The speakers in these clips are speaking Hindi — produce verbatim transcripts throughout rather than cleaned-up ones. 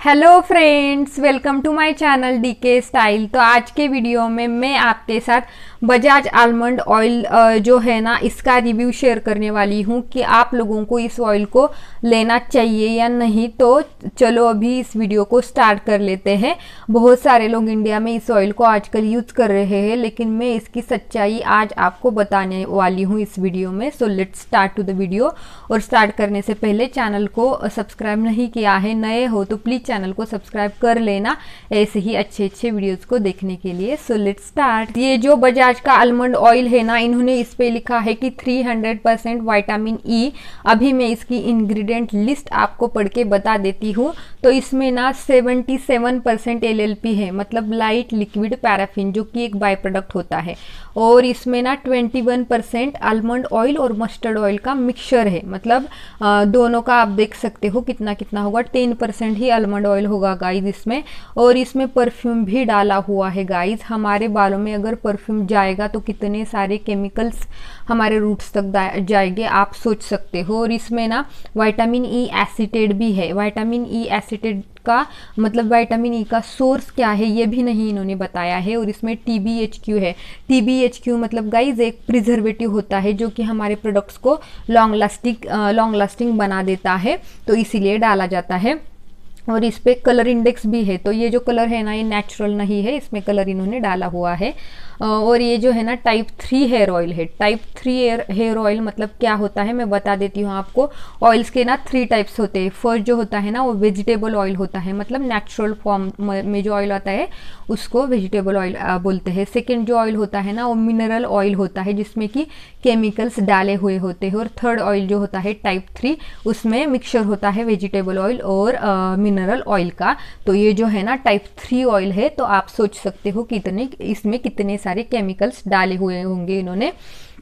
Hello friends, welcome to my channel DK style. तो आज के वीडियो में मैं आपके साथ बजाज आलमंड ऑयल जो है ना, इसका रिव्यू शेयर करने वाली हूँ कि आप लोगों को इस ऑयल को लेना चाहिए या नहीं। तो चलो अभी इस वीडियो को स्टार्ट कर लेते हैं। बहुत सारे लोग इंडिया में इस ऑयल को आजकल यूज कर रहे हैं, लेकिन मैं इसकी सच्चाई आज आपको बताने वाली हूँ इस वीडियो में। So let's start to the video. और स्टार्ट करने से पहले चैनल को सब्सक्राइब नहीं किया है, नए हो तो प्लीज चैनल को सब्सक्राइब कर लेना ऐसे ही अच्छे अच्छे वीडियोस को देखने के लिए। So let's start. ये जो बजाज का आलमंड ऑयल है ना, इन्होंने इस पे लिखा है कि तीन सौ परसेंट विटामिन ई। अभी मैं इसकी इंग्रेडिएंट लिस्ट आपको पढ़ के बता देती हूँ। तो इसमें ना सतहत्तर परसेंट एल एल पी है, मतलब लाइट लिक्विड पैराफिन, जो कि एक बाय प्रोडक्ट होता है। और इसमें ना इक्कीस परसेंट आलमंड ऑयल और मस्टर्ड ऑयल का मिक्सचर है, मतलब आ, दोनों का आप देख सकते हो कितना कितना होगा। दस परसेंट ही आलमंड ऑयल होगा गाइज इसमें। और इसमें परफ्यूम भी डाला हुआ है गाइज। हमारे बालों में अगर परफ्यूम जाएगा तो कितने सारे केमिकल्स हमारे रूट्स तक जाएंगे, आप सोच सकते हो। और इसमें ना विटामिन ई एसिटेट भी है। विटामिन ई एसिटेट का मतलब विटामिन ई का सोर्स क्या है ये भी नहीं इन्होंने बताया है। और इसमें टी बी एच क्यू है। टी बी एच क्यू मतलब गाइज एक प्रिजर्वेटिव होता है जो कि हमारे प्रोडक्ट्स को लॉन्ग लास्टिंग लॉन्ग लास्टिंग बना देता है, तो इसीलिए डाला जाता है। और इस पे कलर इंडेक्स भी है। तो ये जो कलर है ना, ये नेचुरल नहीं है, इसमें कलर इन्होंने डाला हुआ है। और ये जो है ना टाइप थ्री हेयर ऑयल है। टाइप थ्री हेयर ऑयल मतलब क्या होता है मैं बता देती हूँ आपको। ऑयल्स के ना थ्री टाइप्स होते हैं। फर्स्ट जो होता है ना वो वेजिटेबल ऑयल होता है, मतलब नेचुरल फॉर्म में जो ऑयल आता है उसको वेजिटेबल ऑयल बोलते हैं। सेकेंड जो ऑयल होता है ना वो मिनरल ऑयल होता है, जिसमें कि केमिकल्स डाले हुए होते हैं। और थर्ड ऑयल जो होता है टाइप थ्री, उसमें मिक्सचर होता है वेजिटेबल ऑयल और मिनरल ऑयल का। तो ये जो है ना टाइप थ्री ऑयल है। तो आप सोच सकते हो कितने इसमें कितने सारे केमिकल्स डाले हुए होंगे इन्होंने।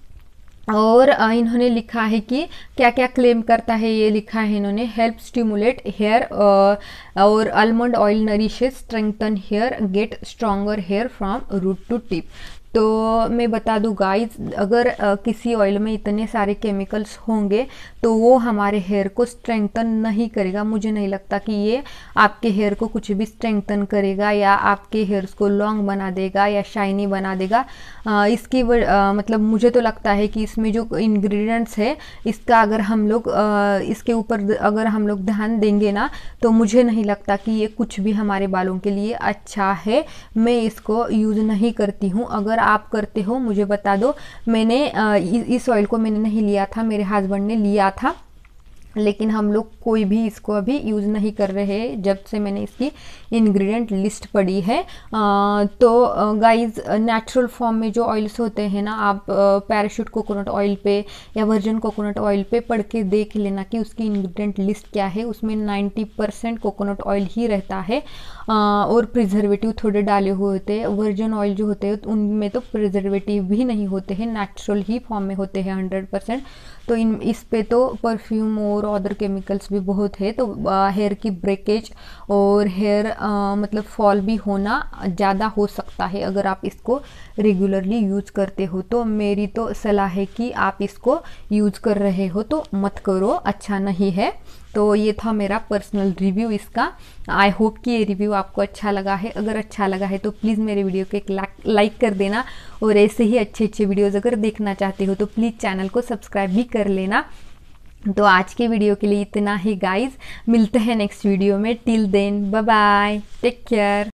और इन्होंने लिखा है कि क्या क्या क्लेम करता है, ये लिखा है इन्होंने। हेल्प स्टिमुलेट हेयर और almond oil nourishes strengthen hair, get stronger hair from root to tip. तो मैं बता दूं गाइज, अगर आ, किसी ऑयल में इतने सारे केमिकल्स होंगे तो वो हमारे हेयर को स्ट्रेंथन नहीं करेगा। मुझे नहीं लगता कि ये आपके हेयर को कुछ भी स्ट्रेंथन करेगा या आपके हेयर्स को लॉन्ग बना देगा या शाइनी बना देगा। आ, इसकी आ, मतलब मुझे तो लगता है कि इसमें जो इंग्रेडिएंट्स है इसका अगर हम लोग आ, इसके ऊपर अगर हम लोग ध्यान देंगे ना, तो मुझे नहीं लगता कि ये कुछ भी हमारे बालों के लिए अच्छा है। मैं इसको यूज़ नहीं करती हूँ। अगर आप करते हो मुझे बता दो। मैंने इस ऑयल को मैंने नहीं लिया था, मेरे हस्बैंड ने लिया था, लेकिन हम लोग कोई भी इसको अभी यूज़ नहीं कर रहे हैं जब से मैंने इसकी इंग्रेडिएंट लिस्ट पढ़ी है। आ, तो गाइज नेचुरल फॉर्म में जो ऑयल्स होते हैं ना, आप पैराशूट कोकोनट ऑयल पे या वर्जिन कोकोनट ऑयल पे पढ़ के देख लेना कि उसकी इंग्रेडिएंट लिस्ट क्या है। उसमें नब्बे परसेंट कोकोनट ऑयल ही रहता है। आ, और प्रिजर्वेटिव थोड़े डाले हुए होते हैं। वर्जिन ऑयल जो होते हैं उनमें तो प्रिजर्वेटिव भी नहीं होते हैं, नेचुरल ही फॉर्म में होते हैं हंड्रेड परसेंट। तो इन इस पे तो परफ्यूम और अदर केमिकल्स भी बहुत है। तो हेयर की ब्रेकेज और हेयर मतलब फॉल भी होना ज़्यादा हो सकता है अगर आप इसको रेगुलरली यूज़ करते हो। तो मेरी तो सलाह है कि आप इसको यूज़ कर रहे हो तो मत करो, अच्छा नहीं है। तो ये था मेरा पर्सनल रिव्यू इसका। आई होप कि ये रिव्यू आपको अच्छा लगा है। अगर अच्छा लगा है तो प्लीज़ मेरे वीडियो को एक लाइक कर देना। और ऐसे ही अच्छे अच्छे वीडियोज़ अगर देखना चाहते हो तो प्लीज़ चैनल को सब्सक्राइब भी कर लेना। तो आज के वीडियो के लिए इतना ही गाइज। मिलते हैं नेक्स्ट वीडियो में। Till then bye bye, take care.